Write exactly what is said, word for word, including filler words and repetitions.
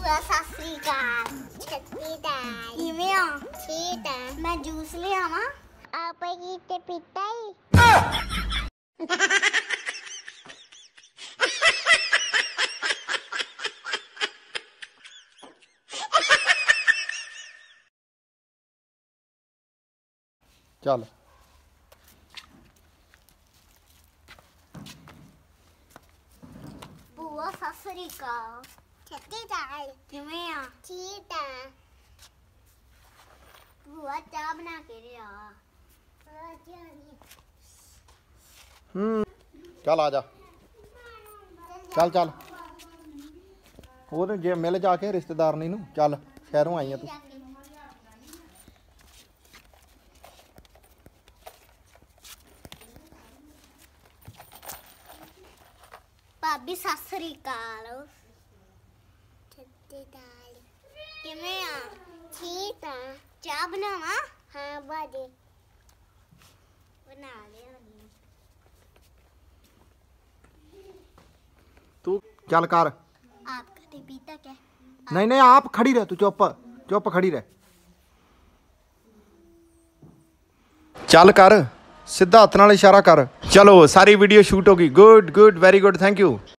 ਭੂਆ ਸਤਿ ਸ੍ਰੀ ਅਕਾਲ। ਛੱਤੀ ਦਾ ਕਿਵੇਂ ਆ? ਠੀਕ ਆ। ਮੈਂ ਜੂਸ ਲਿਆਵਾਂ? ਆਪੇ ਕੀ ਤੇ ਪੀਤਾ ਹੀ। ਚੱਲ ਭੂਆ ਸਤਿ ਸ੍ਰੀ ਅਕਾਲ। ਛੱਤੀ ਦਾ ਕਿਵੇਂ ਆ? ਠੀਕ ਆ। ਭੂਆ ਚਾਹ ਬਣਾ ਕੇ ਲਿਆ। ਹੂੰ ਚੱਲ ਆ ਜਾ। ਚੱਲ ਚੱਲ ਉਹਨੂੰ ਜੇ ਮਿਲ ਜਾ ਕੇ ਰਿਸ਼ਤੇਦਾਰਨੀ ਨੂੰ। ਚੱਲ ਸ਼ਹਿਰੋਂ ਆਈ ਆ ਤੂੰ। ਭਾਬੀ ਸਤਿ ਸ੍ਰੀ ਅਕਾਲ। ਕਿਵੇਂ ਆ? ਠੀਕ ਆ। ਚਾਹ ਬਣਾਵਾਂ? ਹਾਂ ਬਾਜੀ ਬਣਾ ਲਿਆ। ਤੂੰ ਚੱਲ ਕਰ। ਆਪ ਕਦੇ ਪੀਤਾ क्या? नहीं नहीं आप खड़ी रह। तू चुप चुप खड़ी रह। ਚੱਲ ਕਰ ਸਿੱਧਾ ਹੱਥ ਨਾਲ ਇਸ਼ਾਰਾ ਕਰ। ਚਲੋ ਸਾਰੀ ਵੀਡੀਓ ਸ਼ੂਟ ਹੋ ਗਈ। Good good very good thank you.